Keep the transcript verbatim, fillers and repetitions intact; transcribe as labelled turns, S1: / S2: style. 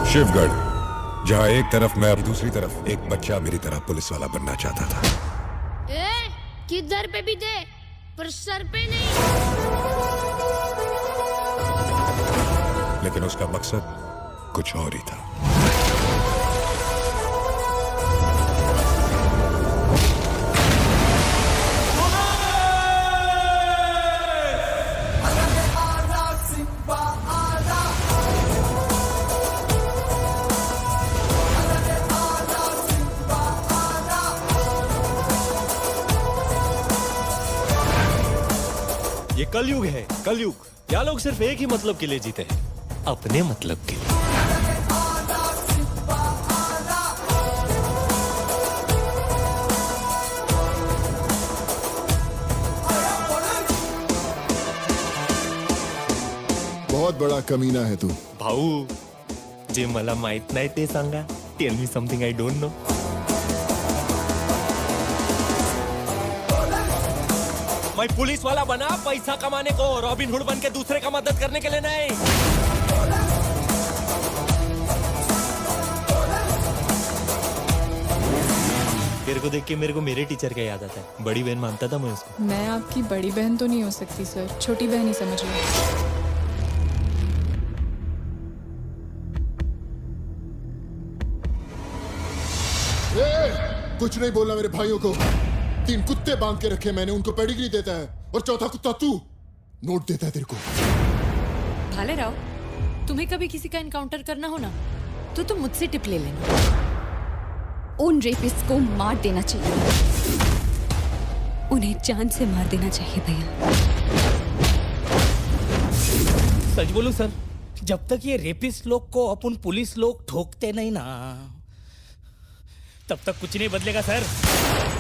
S1: शिवगढ़, जहाँ एक तरफ मैं और दूसरी तरफ एक बच्चा मेरी तरह पुलिस वाला बनना चाहता था।
S2: ए, किधर पे भी दे, पर सर पे नहीं।
S1: लेकिन उसका मकसद कुछ और ही था।
S3: ये कलयुग है, कलयुग। यहाँ लोग सिर्फ एक ही मतलब के लिए जीते हैं, अपने मतलब के लिए।
S4: बहुत बड़ा कमीना है तू।
S3: भाऊ, जे मला माहित नाही ते सांगा। Tell me something I don't know. मैं पुलिस वाला बना पैसा कमाने को, रॉबिन हुड बन के दूसरे का मदद करने के लिए नहीं। तेरे को देख के मेरे को मेरे टीचर का याद आता है। बड़ी बहन मानता था मैं उसको।
S5: मैं आपकी बड़ी बहन तो नहीं हो सकती सर, छोटी बहन ही समझ लो।
S4: कुछ नहीं बोलना मेरे भाइयों को। तीन कुत्ते बांध के रखे मैंने, उनको पेडिग्री देता है, और चौथा कुत्ता तू नोट देता है तेरे को।
S6: भाले राव, तुम्हें कभी किसी का एनकाउंटर करना हो ना तो तुम मुझसे टिप ले लेना।
S7: उन रेपिस्ट को मार देना चाहिए, उन्हें जान से मार देना चाहिए भैया।
S8: सच बोलूं सर, जब तक ये रेपिस्ट लोग को अपन पुलिस लोग ठोकते नहीं ना, तब तक कुछ नहीं बदलेगा सर।